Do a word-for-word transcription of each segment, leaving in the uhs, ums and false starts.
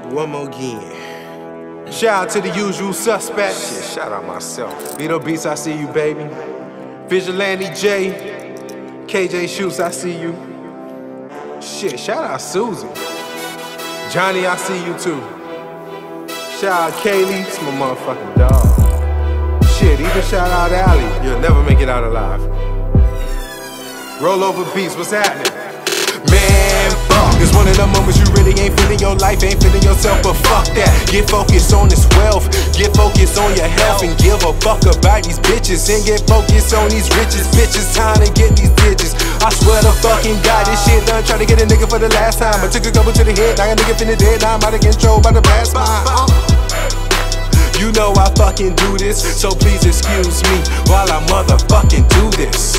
One more again. Shout out to the usual suspects. Shit, shout out myself. Vito Beats, I see you, baby. Vigilante J, K J Shoots, I see you. Shit, shout out Susie. Johnny, I see you too. Shout out Kaylee, it's my motherfucking dog. Shit, even shout out Allie. You'll never make it out alive. Roll over beats, what's happening? Man, fuck. It's one of the moments you really ain't feeling your life, ain't feeling yourself, but fuck that. Get focused on this wealth, get focused on your health, and give a fuck about these bitches, and get focused on these riches. Bitches, time to get these digits. I swear to fucking God, this shit done try to get a nigga for the last time. I took a couple to the head, now a nigga finna dead, now I'm out of control by the blast mine. Uh. You know I fucking do this, so please excuse me while I motherfucking do this.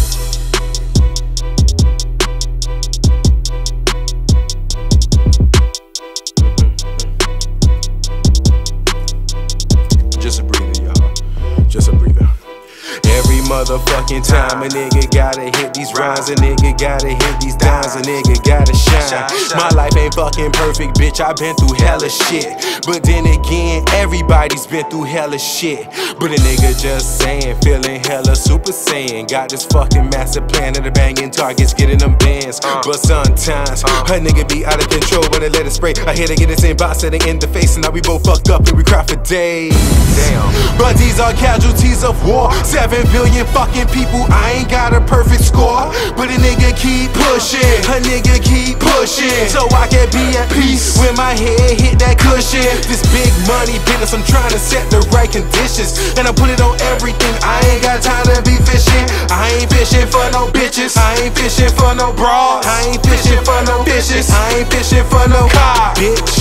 Just a breather, y'all. Just a breather. Every motherfucking time a nigga gotta hit these rhymes, a nigga gotta hit these dimes, a nigga gotta shine. My life ain't fucking perfect, bitch, I been through hella shit. But then again, everybody's been through hella shit. But a nigga just saying, feeling hella super saiyan. Got this fucking master plan of the banging targets, getting them bands. But sometimes, a nigga be out of control when they let it spray. I hit to get this inbox, setting in the face, and now we both fucked up and we cry for days. Damn. But these are casualties of war. Seven billion fucking people, I ain't got a perfect score. But a nigga keep pushing, a nigga keep pushing, so I can be at peace when my head hit that cushion. This big money business, I'm trying to set the right conditions, and I put it on everything. I ain't got time to be fishing. I ain't fishing for no bitches, I ain't fishing for no bras, I ain't fishing for no bitches, I ain't fishing for no car, bitch.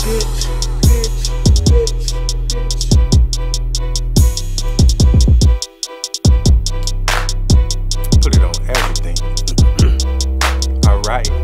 Put it on everything. Alright.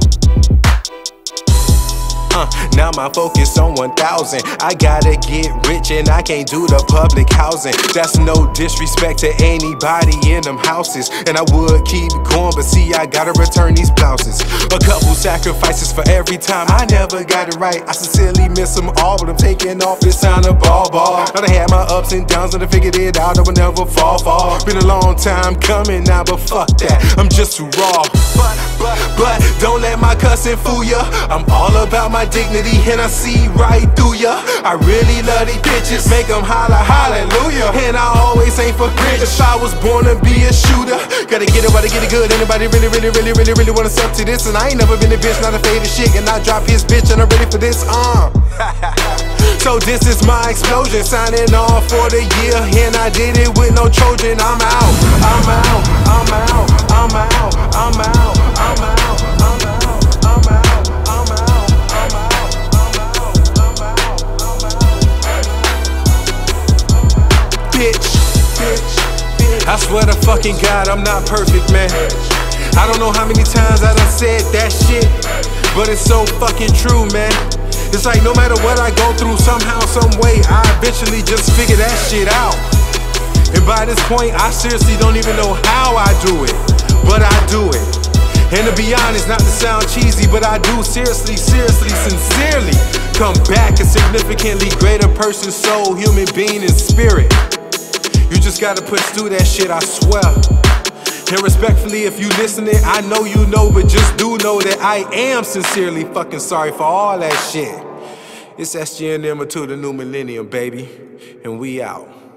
Uh, now my focus on one thousand. I gotta get rich and I can't do the public housing. That's no disrespect to anybody in them houses, and I would keep going, but see I gotta return these blouses. A couple sacrifices for every time I never got it right. I sincerely miss them all, but I'm taking off this sign of ball ball. I done had my ups and downs and I figured it out, I would never fall fall. Been a long time coming now, but fuck that, I'm just too raw. But, but, but don't let my cussing fool ya. I'm all about my dignity and I see right through ya. I really love these bitches, make them holler hallelujah. And I always aim for rich. If I was born to be a shooter, gotta get it while they get it good. Anybody really, really, really, really, really wanna step to this? And I ain't never been a bitch, not a faded shit. And I drop his bitch and I'm ready for this, uh So this is my explosion, signing off for the year, and I did it with no Trojan. I'm out, I'm out, I'm out, I'm out, I'm out, I'm out, I'm out, I'm out, I'm out, I'm out, I'm out, I'm out. Bitch, bitch, bitch. I swear to fucking God, I'm not perfect, man. I don't know how many times I done said that shit, but it's so fucking true, man. It's like no matter what I go through, somehow, some way, I eventually just figure that shit out. And by this point, I seriously don't even know how I do it, but I do it. And to be honest, not to sound cheesy, but I do seriously, seriously, sincerely come back a significantly greater person, soul, human being, and spirit. You just gotta push through that shit, I swear. And respectfully, if you listening, I know you know, but just do know that I am sincerely fucking sorry for all that shit. It's S G N M to the new millennium, baby, and we out.